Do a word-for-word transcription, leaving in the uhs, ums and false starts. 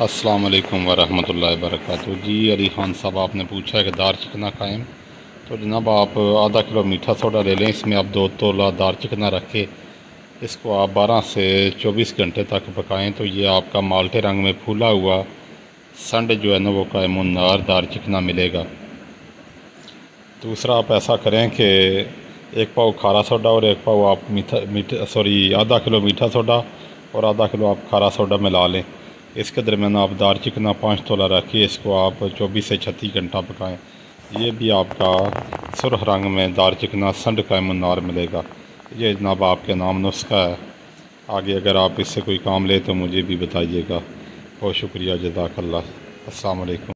अस्सलाम वालेकुम वरहमतुल्लाहि वबरकातुहू। जी अली ख़ान साहब, आपने पूछा है कि दार चिकना खाएँ, तो जनाब आप आधा किलो मीठा सोडा ले लें। इसमें आप दो तोला दार चिकना रख के इसको आप बारह से चौबीस घंटे तक पकाएं, तो ये आपका माल्टे रंग में फूला हुआ संड जो है ना वो कायमुन्नार दार चिकना मिलेगा। दूसरा आप ऐसा करें कि एक पाव खारा सोडा और एक पाव आप मीठा मीठा सॉरी आधा किलो मीठा सोडा और आधा किलो आप खारा सोडा मिला लें। इसके दरमियान आप दार चिकना पाँच तोला रखिए, इसको आप चौबीस से छत्तीस घंटा पकाएं। ये भी आपका सुरख रंग में दार चिकना संड कायमुन्नार मिलेगा। ये जनाब आपके नाम नुस्खा है। आगे अगर आप इससे कोई काम ले तो मुझे भी बताइएगा। बहुत शुक्रिया, जज़ाकल्लाह। अस्सलाम वालेकुम।